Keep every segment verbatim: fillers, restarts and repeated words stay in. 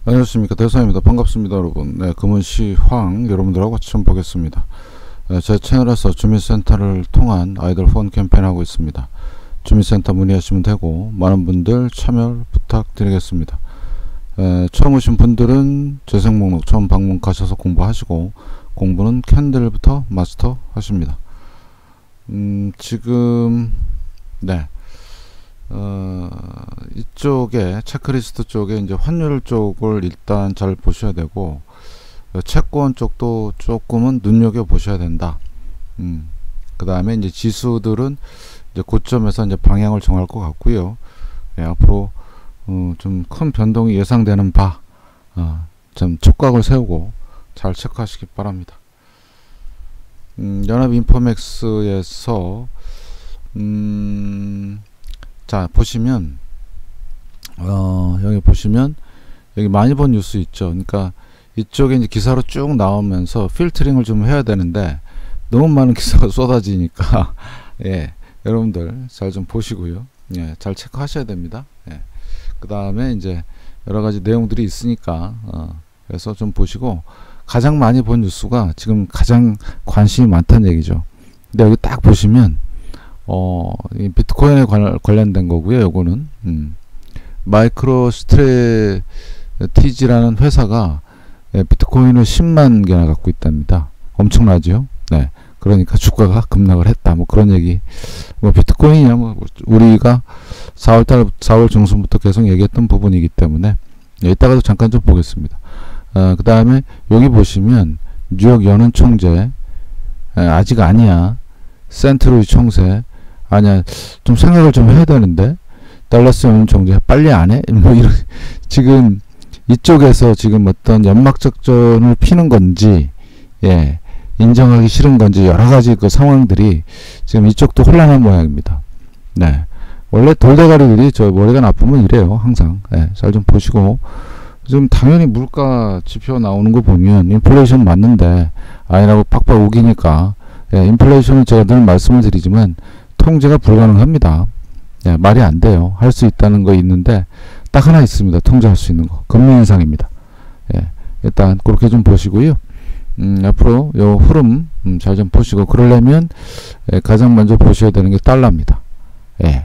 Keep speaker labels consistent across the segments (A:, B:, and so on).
A: 안녕하십니까, 대사입니다. 반갑습니다 여러분. 네, 금은시황 여러분들하고 같이 좀 보겠습니다. 네, 제 채널에서 주민센터를 통한 아이들 후원 캠페인 하고 있습니다. 주민센터 문의하시면 되고 많은 분들 참여 부탁드리겠습니다. 에, 처음 오신 분들은 재생 목록 처음 방문하셔서 공부하시고, 공부는 캔들부터 마스터 하십니다. 음, 지금 네 어, 이쪽에 체크리스트 쪽에 이제 환율 쪽을 일단 잘 보셔야 되고, 어, 채권 쪽도 조금은 눈여겨 보셔야 된다. 음, 그 다음에 이제 지수들은 이제 고점에서 이제 방향을 정할 것 같고요. 예, 앞으로 어, 좀 큰 변동이 예상되는 바, 어, 좀 촉각을 세우고 잘 체크하시기 바랍니다. 음, 연합인포맥스에서 음, 자 보시면 어 여기 보시면 여기 많이 본 뉴스 있죠. 그러니까 이쪽에 이제 기사로 쭉 나오면서 필터링을 좀 해야 되는데 너무 많은 기사가 쏟아지니까 예, 여러분들 잘 좀 보시고요. 예, 잘 체크하셔야 됩니다. 예. 그 다음에 이제 여러 가지 내용들이 있으니까 어, 그래서 좀 보시고, 가장 많이 본 뉴스가 지금 가장 관심이 많다는 얘기죠. 근데 여기 딱 보시면 어, 이 비트코인에 관, 관련된 거고요. 요거는 음, 마이크로 스트레티지라는 회사가 예, 비트코인을 십만 개나 갖고 있답니다. 엄청나죠? 네. 그러니까 주가가 급락을 했다. 뭐 그런 얘기. 뭐 비트코인이야 뭐 우리가 사월달 사월 중순부터 계속 얘기했던 부분이기 때문에 예, 이따가도 잠깐 좀 보겠습니다. 어, 그 다음에 여기 보시면 뉴욕 연은 총재, 예, 아직 아니야. 센트루이 총재 아니야, 좀 생각을 좀 해야 되는데 달라스 연은 총재 빨리 안 해? 뭐 이런, 지금 이쪽에서 지금 어떤 연막 작전을 피는 건지, 예, 인정하기 싫은 건지 여러 가지 그 상황들이 지금 이쪽도 혼란한 모양입니다. 네, 원래 돌대가리들이 저 머리가 나쁘면 이래요 항상. 예, 잘 좀 보시고. 지금 당연히 물가 지표 나오는 거 보면 인플레이션 맞는데 아니라고 팍팍 우기니까, 예, 인플레이션은 제가 늘 말씀을 드리지만 통제가 불가능합니다. 예, 말이 안 돼요. 할 수 있다는 거 있는데 딱 하나 있습니다. 통제할 수 있는 거. 금리 인상입니다. 예, 일단 그렇게 좀 보시고요. 음, 앞으로 요 흐름 음, 잘 좀 보시고, 그러려면 예, 가장 먼저 보셔야 되는 게 달러입니다. 예.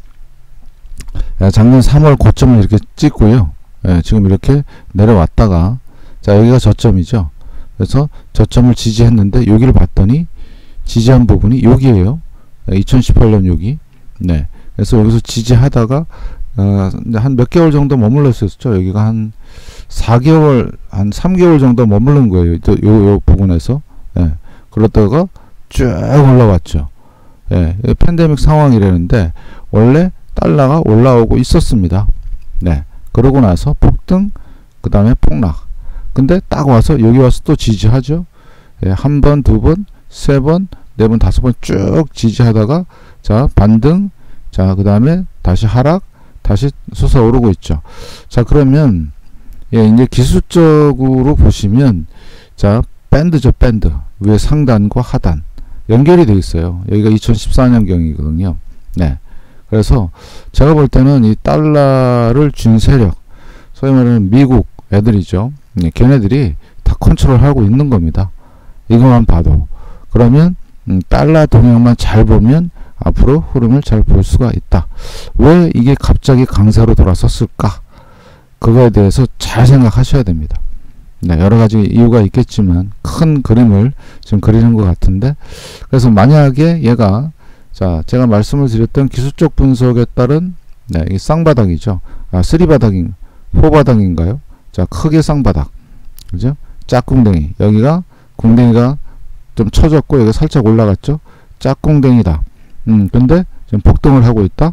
A: 예, 작년 삼월 고점을 이렇게 찍고요. 예, 지금 이렇게 내려왔다가, 자 여기가 저점이죠. 그래서 저점을 지지했는데 여기를 봤더니 지지한 부분이 여기에요. 이천십팔 년 여기. 네. 그래서 여기서 지지하다가 어, 한 몇 개월 정도 머물러 있었죠. 여기가 한 사 개월, 한 삼 개월 정도 머무른 거예요. 또 요, 요 부분에서. 예. 그러다가 쭉 올라왔죠. 예. 팬데믹 상황이라는데 원래 달러가 올라오고 있었습니다. 네. 그러고 나서 폭등, 그 다음에 폭락. 근데 딱 와서 여기 와서 또 지지하죠. 예, 한 번, 두 번, 세 번, 네 번, 다섯 번 쭉 지지하다가 자 반등, 자 그 다음에 다시 하락, 다시 솟아오르고 있죠. 자 그러면 예, 이제 기술적으로 보시면 자 밴드죠. 밴드 위에 상단과 하단 연결이 되어 있어요. 여기가 이천십사 년경이거든요. 네. 그래서 제가 볼 때는 이 달러를 준 세력, 소위 말하는 미국 애들이죠. 네, 걔네들이 다 컨트롤하고 있는 겁니다. 이것만 봐도. 그러면 음, 달러 동향만 잘 보면 앞으로 흐름을 잘 볼 수가 있다. 왜 이게 갑자기 강세로 돌아섰을까? 그거에 대해서 잘 생각하셔야 됩니다. 네, 여러 가지 이유가 있겠지만 큰 그림을 지금 그리는 것 같은데, 그래서 만약에 얘가, 자 제가 말씀을 드렸던 기술적 분석에 따른 네, 이 쌍바닥이죠. 아, 쓰리바닥인, 포바닥인가요? 자 크게 쌍바닥, 그죠? 짝꿍댕이, 여기가 궁댕이가 좀 쳐졌고 여기 살짝 올라갔죠. 짝꿍댕이다. 음, 근데 지금 폭등을 하고 있다.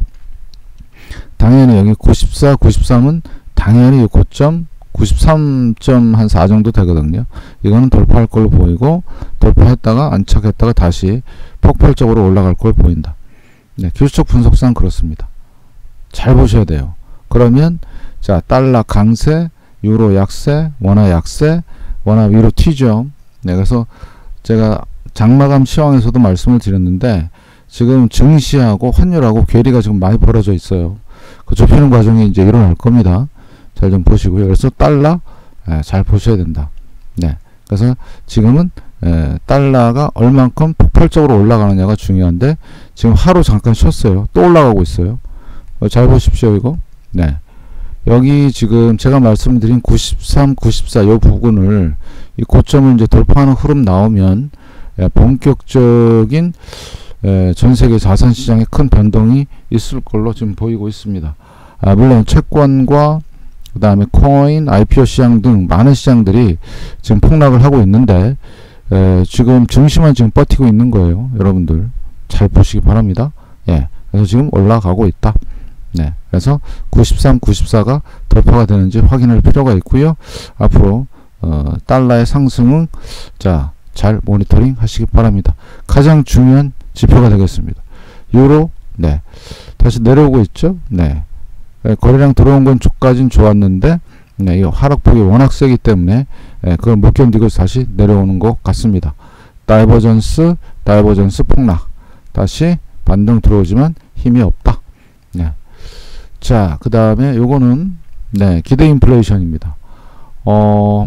A: 당연히 여기 구십사, 구십삼은 당연히 고점 구십삼 점 사 정도 되거든요. 이거는 돌파할 걸로 보이고, 돌파했다가 안착했다가 다시 폭발적으로 올라갈 걸 보인다. 네, 기술적 분석상 그렇습니다. 잘 보셔야 돼요. 그러면 자 달러 강세, 유로 약세, 원화 약세, 원화 위로 튀죠. 네, 그래서 제가 장마감 시황에서도 말씀을 드렸는데 지금 증시하고 환율하고 괴리가 지금 많이 벌어져 있어요. 그 좁히는 과정이 이제 일어날 겁니다. 잘 좀 보시고요. 그래서 달러 예, 잘 보셔야 된다. 네. 그래서 지금은 예, 달러가 얼만큼 폭발적으로 올라가느냐가 중요한데 지금 하루 잠깐 쉬었어요. 또 올라가고 있어요. 어, 잘 보십시오. 이거. 네. 여기 지금 제가 말씀드린 구십삼, 구십사 요 부분을 이 고점을 이제 돌파하는 흐름 나오면 예, 본격적인 예, 전 세계 자산 시장에 큰 변동이 있을 걸로 지금 보이고 있습니다. 아, 물론 채권과 그 다음에 코인, 아이피오 시장 등 많은 시장들이 지금 폭락을 하고 있는데 에, 지금 증시만 지금 버티고 있는 거예요. 여러분들 잘 보시기 바랍니다. 예, 그래서 지금 올라가고 있다. 네, 그래서 구십삼, 구십사가 돌파가 되는지 확인할 필요가 있고요. 앞으로 어, 달러의 상승은 자, 잘 모니터링 하시기 바랍니다. 가장 중요한 지표가 되겠습니다. 유로, 네, 다시 내려오고 있죠. 네. 예, 거래량 들어온 건 조까진 좋았는데 네, 이 하락폭이 워낙 세기 때문에 예, 그걸 못 견디고 다시 내려오는 것 같습니다. 다이버전스 다이버전스 폭락, 다시 반등 들어오지만 힘이 없다. 네. 자, 그 다음에 요거는 네, 기대 인플레이션입니다. 어,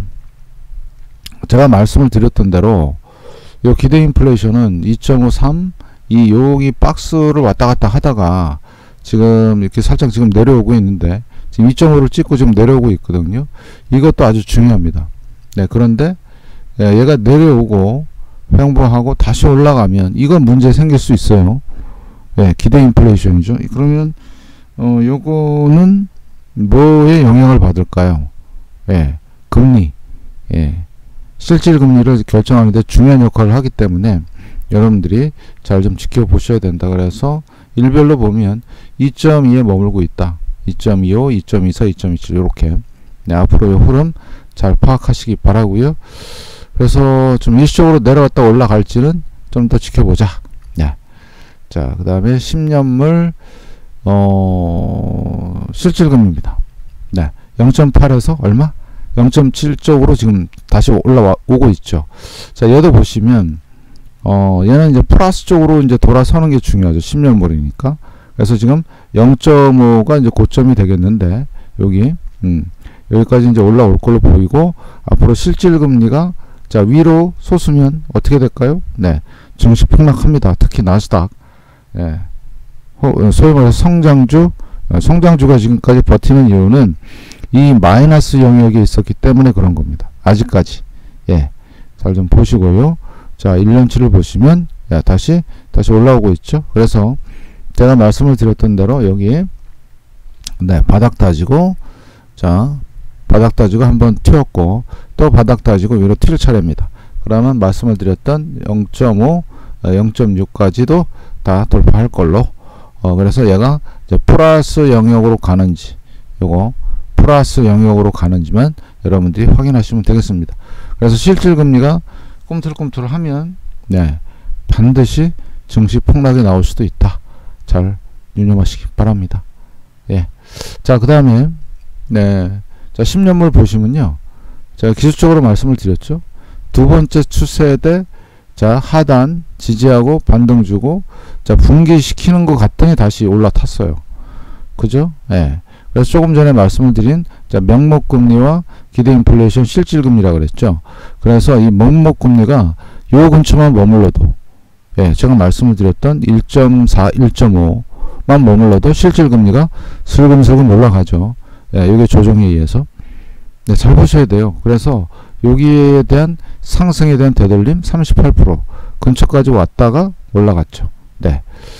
A: 제가 말씀을 드렸던 대로 요 기대 인플레이션은 이 점 오, 삼 이 여기 박스를 왔다 갔다 하다가 지금 이렇게 살짝 지금 내려오고 있는데 지금 이 점 오를 찍고 지금 내려오고 있거든요. 이것도 아주 중요합니다. 네, 그런데 예, 얘가 내려오고 횡보하고 다시 올라가면 이건 문제 생길 수 있어요. 예, 기대 인플레이션이죠. 그러면 어 요거는 뭐에 영향을 받을까요? 예, 금리, 예, 실질 금리를 결정하는 데 중요한 역할을 하기 때문에 여러분들이 잘 좀 지켜보셔야 된다. 그래서 일별로 보면 이 점 이에 머물고 있다. 이 점 이오, 이 점 이사, 이 점 이칠 이렇게 네, 앞으로의 흐름 잘 파악하시기 바라고요. 그래서 좀 일시적으로 내려갔다 올라갈지는 좀 더 지켜보자. 네. 자, 그 다음에 십 년물 어, 실질금리입니다. 네, 영 점 팔에서 얼마? 영 점 칠 쪽으로 지금 다시 올라오고 있죠. 자, 얘도 보시면 어, 얘는 이제 플러스 쪽으로 이제 돌아서는 게 중요하죠. 십 년물이니까. 그래서 지금 영 점 오가 이제 고점이 되겠는데, 여기, 음, 여기까지 이제 올라올 걸로 보이고, 앞으로 실질 금리가, 자, 위로 솟으면 어떻게 될까요? 네. 증시 폭락합니다. 특히 나스닥. 예. 소위 말해서 성장주, 성장주가 지금까지 버티는 이유는 이 마이너스 영역에 있었기 때문에 그런 겁니다. 아직까지. 예. 잘 좀 보시고요. 자, 일 년치를 보시면 야, 다시 다시 올라오고 있죠. 그래서 제가 말씀을 드렸던 대로 여기 네, 바닥 다지고 자, 바닥 다지고 한번 튀었고 또 바닥 다지고 위로 튈 차례입니다. 그러면 말씀을 드렸던 영 점 오, 영 점 육까지도 다 돌파할 걸로 어, 그래서 얘가 이제 플러스 영역으로 가는지 요거 플러스 영역으로 가는지만 여러분들이 확인하시면 되겠습니다. 그래서 실질 금리가 꿈틀꿈틀 하면 네, 반드시 증시 폭락이 나올 수도 있다. 잘 유념하시기 바랍니다. 예. 자, 그 다음에 네, 자, 십 년물 보시면요. 제가 기술적으로 말씀을 드렸죠. 두 번째 추세대 자, 하단 지지하고 반등 주고 자, 붕괴시키는 것 같더니 다시 올라탔어요. 그죠? 예. 그래서 조금 전에 말씀을 드린 자, 명목금리와 기대 인플레이션 실질금리라 그랬죠. 그래서 이 명목금리가 요 근처만 머물러도 예, 제가 말씀을 드렸던 일 점 사, 일 점 오만 머물러도 실질금리가 슬금슬금 올라가죠. 예, 이게 조정에 의해서 네, 잘 보셔야 돼요. 그래서 여기에 대한 상승에 대한 되돌림 삼십팔 퍼센트 근처까지 왔다가 올라갔죠. 네.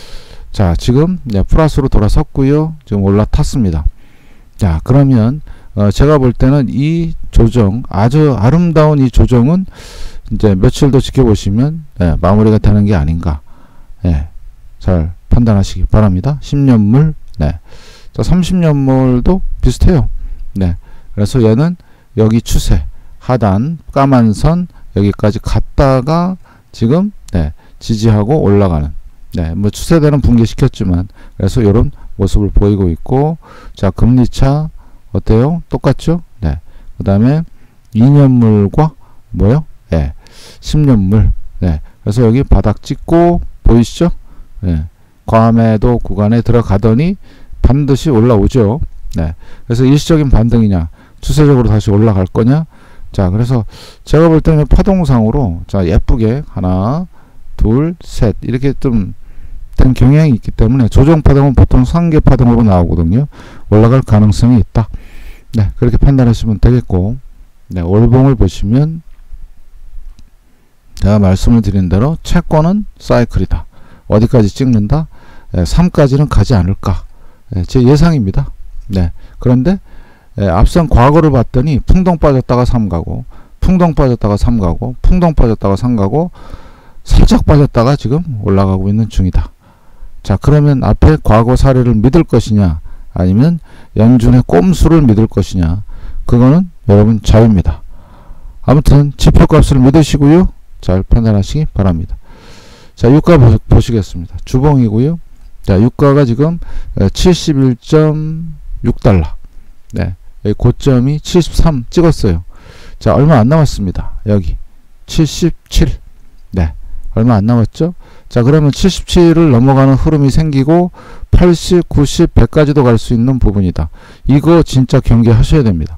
A: 자, 지금 네, 플러스로 돌아섰고요. 지금 올라탔습니다. 자, 그러면 어, 제가 볼 때는 이 조정, 아주 아름다운 이 조정은 이제 며칠 더 지켜보시면 예, 마무리가 되는 게 아닌가. 예, 잘 판단하시기 바랍니다. 십 년물, 네. 자, 삼십 년물도 비슷해요. 네. 그래서 얘는 여기 추세, 하단, 까만 선, 여기까지 갔다가 지금, 네, 지지하고 올라가는, 네, 뭐 추세대는 붕괴시켰지만, 그래서 이런 모습을 보이고 있고, 자, 금리차, 어때요? 똑같죠? 네. 그 다음에 이 년물과 뭐요? 네. 십 년물. 네. 그래서 여기 바닥 찍고 보이시죠? 네. 과매도 구간에 들어가더니 반드시 올라오죠. 네. 그래서 일시적인 반등이냐, 추세적으로 다시 올라갈 거냐. 자, 그래서 제가 볼 때는 파동상으로 자, 예쁘게 하나, 둘, 셋 이렇게 좀 된 경향이 있기 때문에 조정 파동은 보통 상계 파동으로 나오거든요. 올라갈 가능성이 있다. 네, 그렇게 판단하시면 되겠고, 네, 월봉을 보시면 제가 말씀을 드린 대로 채권은 사이클이다. 어디까지 찍는다? 예, 삼까지는 가지 않을까. 예, 제 예상입니다. 네, 그런데 예, 앞선 과거를 봤더니 풍덩 빠졌다가 삼 가고, 풍덩 빠졌다가 삼 가고, 풍덩 빠졌다가 삼 가고, 살짝 빠졌다가 지금 올라가고 있는 중이다. 자, 그러면 앞에 과거 사례를 믿을 것이냐, 아니면 연준의 꼼수를 믿을 것이냐, 그거는 여러분 자유입니다. 아무튼 지표값을 믿으시고요, 잘 판단하시기 바랍니다. 자, 유가 보, 보시겠습니다. 주봉이고요. 자, 유가가 지금 칠십일 점 육 달러. 네, 여기 고점이 칠십삼 찍었어요. 자, 얼마 안 남았습니다. 여기 칠십칠. 네, 얼마 안 남았죠? 자, 그러면 칠십칠을 넘어가는 흐름이 생기고 팔십, 구십, 백까지도 갈 수 있는 부분이다. 이거 진짜 경계하셔야 됩니다.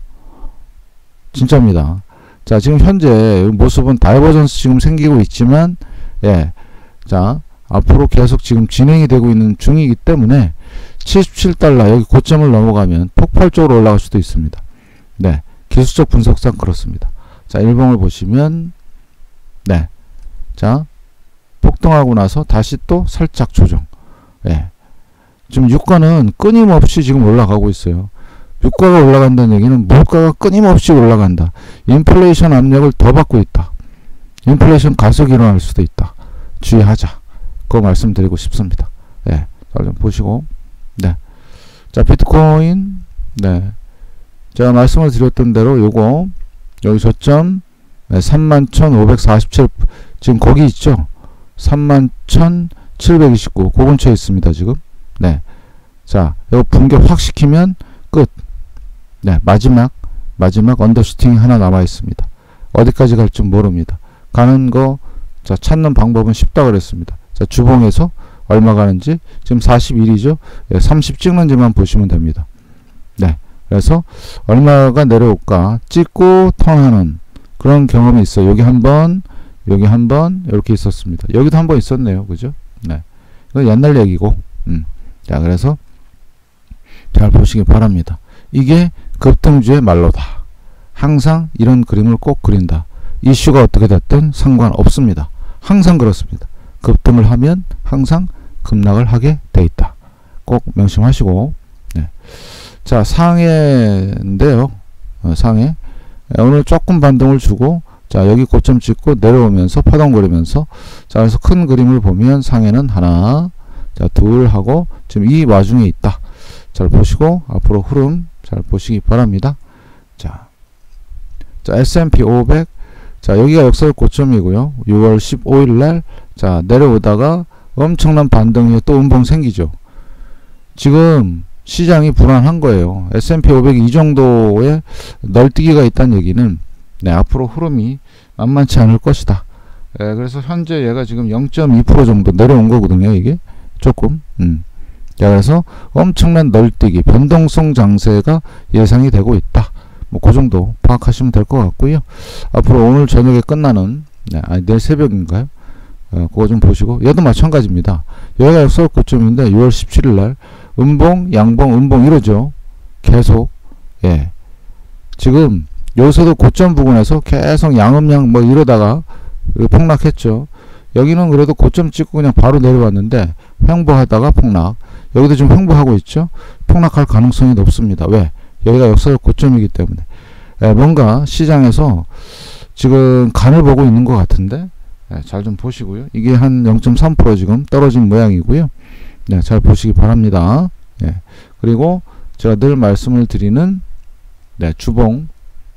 A: 진짜입니다. 자, 지금 현재 모습은 다이버전스 지금 생기고 있지만, 예, 자, 앞으로 계속 지금 진행이 되고 있는 중이기 때문에 칠십칠 달러 여기 고점을 넘어가면 폭발적으로 올라갈 수도 있습니다. 네, 기술적 분석상 그렇습니다. 자, 일봉을 보시면, 네, 자, 폭등하고 나서 다시 또 살짝 조정. 예, 지금 유가는 끊임없이 지금 올라가고 있어요. 유가가 올라간다는 얘기는 물가가 끊임없이 올라간다. 인플레이션 압력을 더 받고 있다. 인플레이션 가속이 일어날 수도 있다. 주의하자. 그거 말씀드리고 싶습니다. 네, 잘 좀 보시고. 네, 자, 비트코인. 네, 제가 말씀을 드렸던 대로 요거 여기 저점 네, 삼만 천오백사십칠 지금 거기 있죠. 삼만 천칠백이십구 그 근처에 있습니다 지금. 네, 자, 요거 붕괴 확 시키면 끝. 네, 마지막 마지막 언더슈팅이 하나 남아 있습니다. 어디까지 갈지 모릅니다. 가는 거, 자, 찾는 방법은 쉽다 그랬습니다. 자, 주봉에서 얼마 가는지 지금 사십일이죠. 예, 삼십 찍는지만 보시면 됩니다. 네, 그래서 얼마가 내려올까 찍고 턴하는 그런 경험이 있어요. 여기 한번, 여기 한번 이렇게 있었습니다. 여기도 한번 있었네요. 그죠? 네, 이거 옛날 얘기고. 음. 자, 그래서 잘 보시기 바랍니다. 이게 급등주의 말로다. 항상 이런 그림을 꼭 그린다. 이슈가 어떻게 됐든 상관없습니다. 항상 그렇습니다. 급등을 하면 항상 급락을 하게 돼 있다. 꼭 명심하시고. 네. 자, 상해인데요. 어, 상해. 오늘 조금 반등을 주고, 자, 여기 고점 찍고 내려오면서 파동거리면서, 자, 그래서 큰 그림을 보면 상해는 하나, 자, 둘 하고 지금 이 와중에 있다. 잘 보시고 앞으로 흐름 잘 보시기 바랍니다. 자, 자, 에스 앤 피 오백. 자, 여기가 역설 고점이고요. 유월 십오일 날, 자, 내려오다가 엄청난 반등 후에 또 음봉 생기죠. 지금 시장이 불안한 거예요. 에스 앤 피 오백이 이 정도의 널뛰기가 있다는 얘기는, 네, 앞으로 흐름이 만만치 않을 것이다. 예, 그래서 현재 얘가 지금 영 점 이 퍼센트 정도 내려온 거거든요. 이게 조금. 음. 자, 그래서 엄청난 널뛰기, 변동성 장세가 예상이 되고 있다. 뭐 그 정도 파악하시면 될 것 같고요. 앞으로 오늘 저녁에 끝나는, 네, 아니 내일 새벽인가요? 어, 그거 좀 보시고, 얘도 마찬가지입니다. 여기가 역설 고점인데 유월 십칠일 날 음봉, 양봉, 음봉 이러죠. 계속. 예. 지금 여기서도 고점 부근에서 계속 양음양 뭐 이러다가 폭락했죠. 여기는 그래도 고점 찍고 그냥 바로 내려왔는데 횡보하다가 폭락. 여기도 지금 횡보하고 있죠. 폭락할 가능성이 높습니다. 왜? 여기가 역설 고점이기 때문에. 예, 뭔가 시장에서 지금 간을 보고 있는 것 같은데, 예, 잘 좀 보시고요. 이게 한 영 점 삼 퍼센트 지금 떨어진 모양이고요. 네, 잘 보시기 바랍니다. 예, 그리고 제가 늘 말씀을 드리는, 네, 주봉.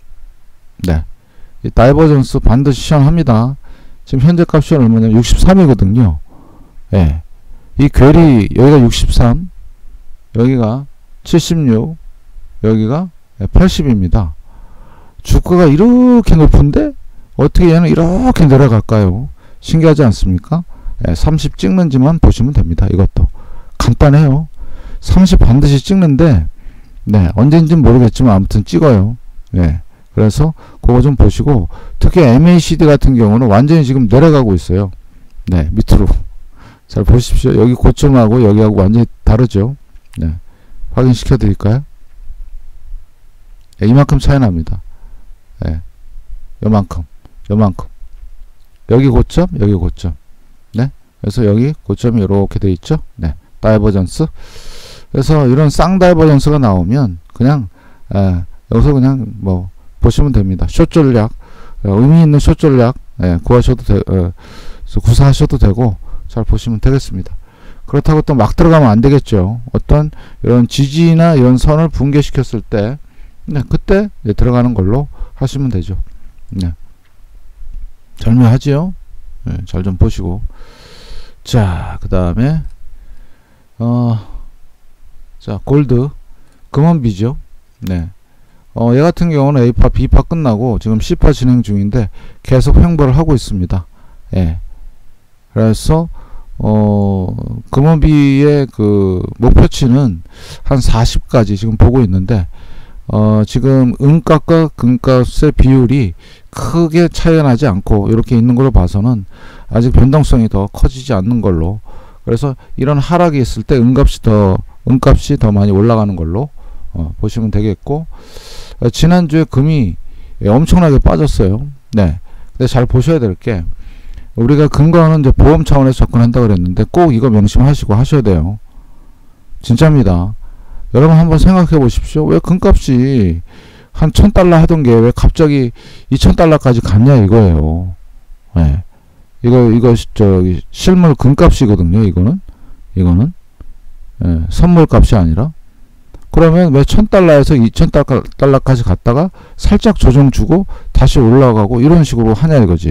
A: 네, 이 다이버전스 반드시 시연합니다. 지금 현재 값이 얼마냐면 육십삼이거든요. 예, 이 괴리 여기가 육십삼, 여기가 칠십육, 여기가 팔십입니다. 주가가 이렇게 높은데 어떻게 얘는 이렇게 내려갈까요? 신기하지 않습니까? 예, 삼십 찍는지만 보시면 됩니다. 이것도 간단해요. 삼십 반드시 찍는데, 네, 언젠지는 모르겠지만 아무튼 찍어요. 네, 그래서 그거 좀 보시고, 특히 엠에이시디 같은 경우는 완전히 지금 내려가고 있어요. 네, 밑으로. 잘 보십시오. 여기 고점하고 여기하고 완전히 다르죠. 네, 확인시켜 드릴까요? 네, 이만큼 차이 납니다. 네, 요만큼, 요만큼. 여기 고점, 여기 고점. 네, 그래서 여기 고점이 이렇게 돼 있죠. 네, 다이버전스. 그래서 이런 쌍다이버전스가 나오면 그냥 에, 여기서 그냥 뭐 보시면 됩니다. 숏 전략, 에, 의미 있는 숏 전략 에, 구하셔도 되, 에, 구사하셔도 되고 잘 보시면 되겠습니다. 그렇다고 또 막 들어가면 안 되겠죠. 어떤 이런 지지나 이런 선을 붕괴시켰을 때, 네, 그때 네, 들어가는 걸로 하시면 되죠. 네. 절묘하지요. 네, 잘 좀 보시고. 자, 그 다음에 어, 자, 골드 금원비죠. 네. 어, 얘 같은 경우는 A파, B파 끝나고 지금 C파 진행 중인데 계속 횡보를 하고 있습니다. 예. 그래서 어, 금원비의 그 목표치는 한 사십까지 지금 보고 있는데, 어, 지금 은값과 금값의 비율이 크게 차이가 나지 않고 이렇게 있는 걸로 봐서는 아직 변동성이 더 커지지 않는 걸로, 그래서 이런 하락이 있을 때 은값이 더 은값이 더 많이 올라가는 걸로 어, 보시면 되겠고, 어, 지난주에 금이 예, 엄청나게 빠졌어요. 네. 근데 잘 보셔야 될 게, 우리가 금과는 이제 보험 차원에서 접근한다 그랬는데 꼭 이거 명심하시고 하셔야 돼요. 진짜입니다. 여러분 한번 생각해 보십시오. 왜 금값이 한 천 달러 하던 게 왜 갑자기 이천 달러까지 갔냐 이거예요. 네. 이거 이거 저기 실물 금값이거든요. 이거는 이거는 예, 선물값이 아니라. 그러면 왜 천 달러에서 이천 달러까지 갔다가 살짝 조정 주고 다시 올라가고 이런 식으로 하냐 이거지.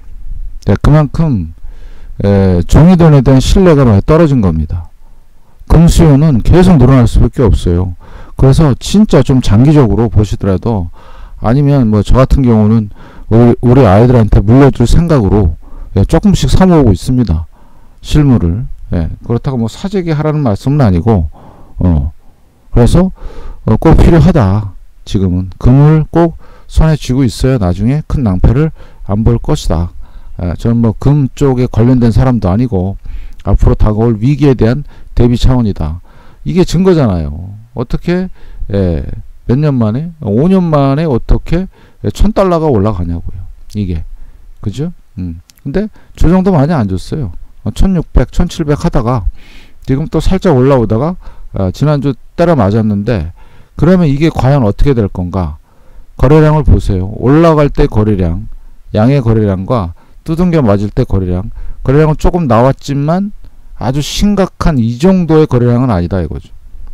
A: 네, 그만큼 에, 종이돈에 대한 신뢰가 많이 떨어진 겁니다. 금 수요는 계속 늘어날 수밖에 없어요. 그래서 진짜 좀 장기적으로 보시더라도, 아니면 뭐 저 같은 경우는 우리, 우리 아이들한테 물려줄 생각으로 예, 조금씩 사 모으고 있습니다. 실물을. 예, 그렇다고 뭐 사재기 하라는 말씀은 아니고, 어, 그래서 어, 꼭 필요하다. 지금은 금을 꼭 손에 쥐고 있어야 나중에 큰 낭패를 안 볼 것이다. 예, 저는 뭐 금 쪽에 관련된 사람도 아니고 앞으로 다가올 위기에 대한 대비 차원이다. 이게 증거잖아요. 어떻게 예, 몇 년 만에, 오 년 만에 어떻게 천 달러가 올라가냐고요. 이게 그죠? 음. 근데 조정도 많이 안 줬어요. 천육백, 천칠백 하다가 지금 또 살짝 올라오다가 아, 지난주 때려 맞았는데, 그러면 이게 과연 어떻게 될 건가? 거래량을 보세요. 올라갈 때 거래량, 양의 거래량과 두둥겨 맞을 때 거래량. 거래량은 조금 나왔지만 아주 심각한 이 정도의 거래량은 아니다 이거죠.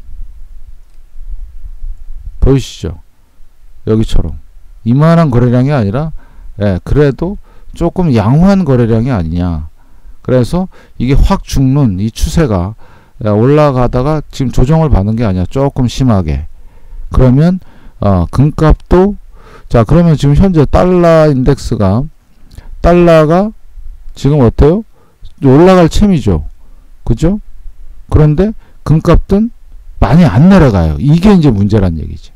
A: 보이시죠? 여기처럼 이만한 거래량이 아니라 예, 그래도 조금 양호한 거래량이 아니냐. 그래서 이게 확 죽는 이 추세가 올라가다가 지금 조정을 받는 게 아니야. 조금 심하게. 그러면 어, 금값도, 자 그러면 지금 현재 달러 인덱스가, 달러가 지금 어때요? 올라갈 셈이죠. 그죠? 그런데 금값은 많이 안 내려가요. 이게 이제 문제란 얘기지.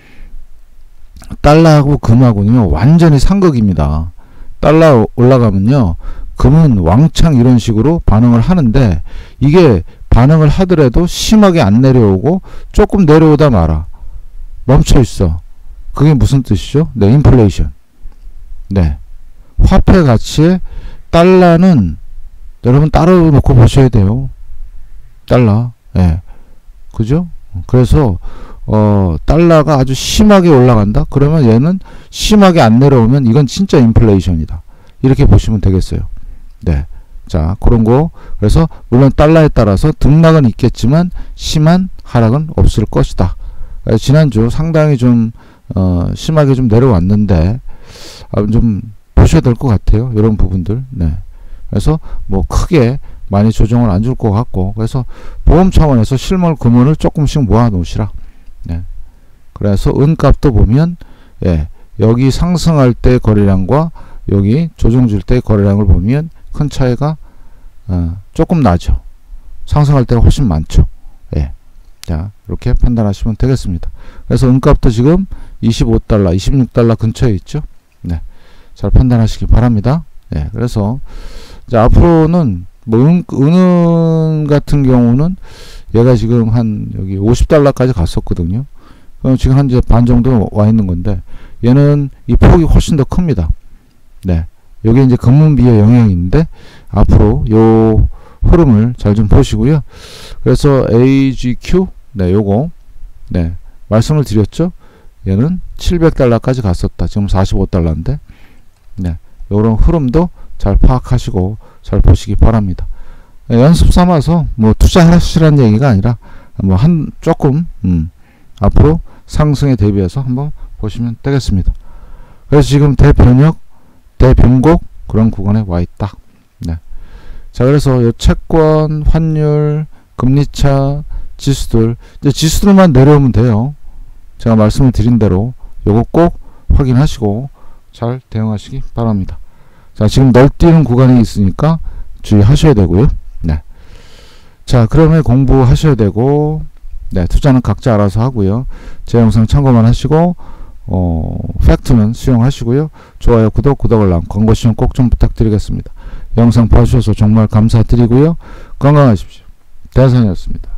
A: 달러하고 금하고는요 완전히 상극입니다. 달러 올라가면요 금은 왕창 이런 식으로 반응을 하는데, 이게 반응을 하더라도 심하게 안 내려오고 조금 내려오다 말아 멈춰 있어. 그게 무슨 뜻이죠? 네, 인플레이션. 네, 화폐 가치의 달러는 여러분 따로 놓고 보셔야 돼요. 달러. 예. 네. 그죠? 그래서 어, 달러가 아주 심하게 올라간다? 그러면 얘는 심하게 안 내려오면 이건 진짜 인플레이션이다. 이렇게 보시면 되겠어요. 네. 자, 그런 거. 그래서 물론 달러에 따라서 등락은 있겠지만 심한 하락은 없을 것이다. 지난주 상당히 좀 어, 심하게 좀 내려왔는데 아, 좀 보셔야 될 것 같아요. 이런 부분들. 네. 그래서 뭐 크게 많이 조정을 안 줄 것 같고, 그래서 보험 차원에서 실물 금은을 조금씩 모아 놓으시라. 네. 그래서 은값도 보면 예, 여기 상승할 때 거래량과 여기 조정 줄 때 거래량을 보면 큰 차이가 어, 조금 나죠. 상승할 때가 훨씬 많죠. 예. 자, 이렇게 판단하시면 되겠습니다. 그래서 은값도 지금 이십오 달러, 이십육 달러 근처에 있죠. 네, 잘 판단하시기 바랍니다. 네, 그래서 이제 앞으로는 뭐 은, 은은 같은 경우는 얘가 지금 한 여기 오십 달러까지 갔었거든요. 그럼 지금 한 이제 반 정도 와 있는 건데, 얘는 이 폭이 훨씬 더 큽니다. 네, 여기 이제 금문비의 영향인데 앞으로 요 흐름을 잘 좀 보시고요. 그래서 에이지큐, 네, 요거, 네, 말씀을 드렸죠. 얘는 칠백 달러까지 갔었다. 지금 사십오 달러인데, 네, 요런 흐름도 잘 파악하시고 잘 보시기 바랍니다. 네, 연습 삼아서 뭐 투자하시라는 얘기가 아니라 뭐 한 조금 음, 앞으로 상승에 대비해서 한번 보시면 되겠습니다. 그래서 지금 대변역, 대변곡 그런 구간에 와 있다. 네. 자, 그래서 요 채권, 환율, 금리차, 지수들, 이제 지수들만 내려오면 돼요. 제가 말씀을 드린 대로 요거 꼭 확인하시고 잘 대응하시기 바랍니다. 자, 지금 널뛰는 구간이 있으니까 주의하셔야 되고요. 네. 자, 그러면 공부하셔야 되고, 네, 투자는 각자 알아서 하고요. 제 영상 참고만 하시고, 어, 팩트는 수용하시고요. 좋아요, 구독, 구독 알람, 광고 시청 꼭 좀 부탁드리겠습니다. 영상 봐주셔서 정말 감사드리고요. 건강하십시오. 대선이었습니다.